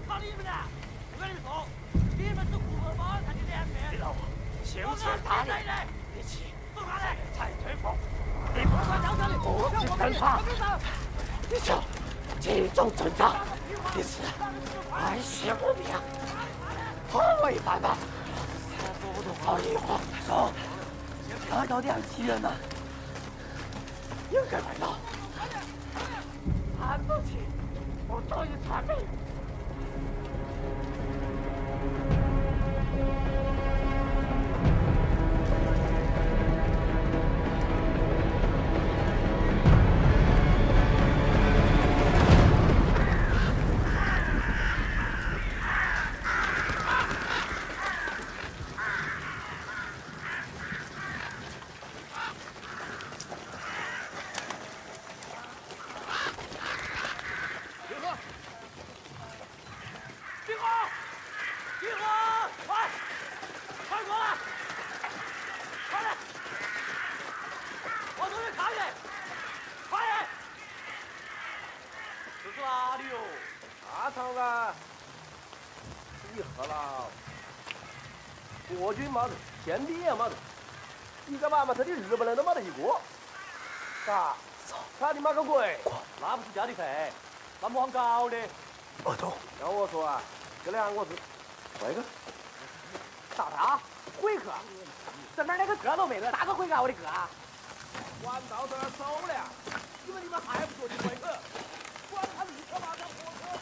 靠你们了！我跟你们说，你们是胡合帮他的两面。你老婆羞耻大人，一起走下来才退步。你不管到这里，不许侦查。你说这种侦查，你是爱惜我命，好违反吧？哎呦，说，他到底几人呢？应该来了。看不起，我早已查明。 国军没得，宪兵也没得，一个妈妈他的日本人都没得一个。啥？他的妈个鬼！那不是家的费，那么很高的。 我懂。 要我说啊，这两个字，回去。 啥？回去？这哪那个个都没得，哪个回去啊？我的哥！ 管到这儿走了，你们还不说去回去？管他立刻马上火车。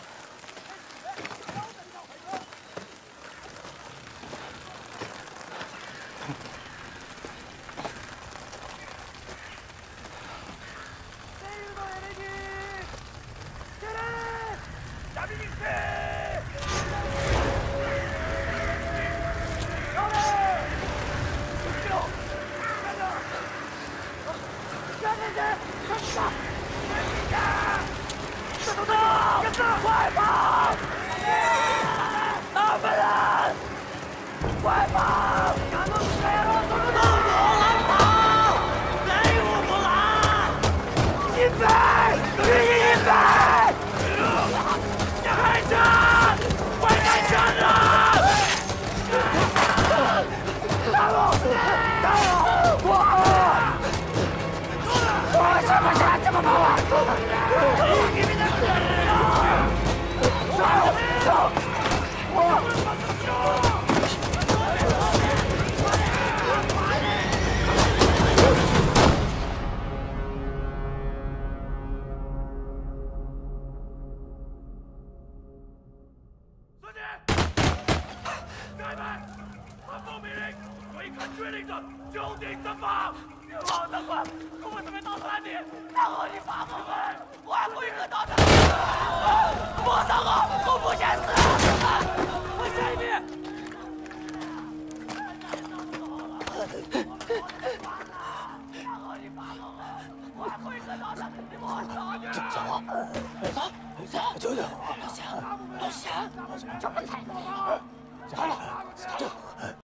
快跑！那么人，快跑！赶紧退了，都不能跑！队伍不拉！预备！开枪！快开枪了！大路！我什么时这么跑啊？走！ 司机，开门！传布命令，违抗决令者就地正法。 老长官，我准备到山里，然后你放我们，我还会和到的。莫杀我不想死！我下一遍。然后你放我们，我还会和到的。你莫杀我！走！老乡，这不才。好了，走。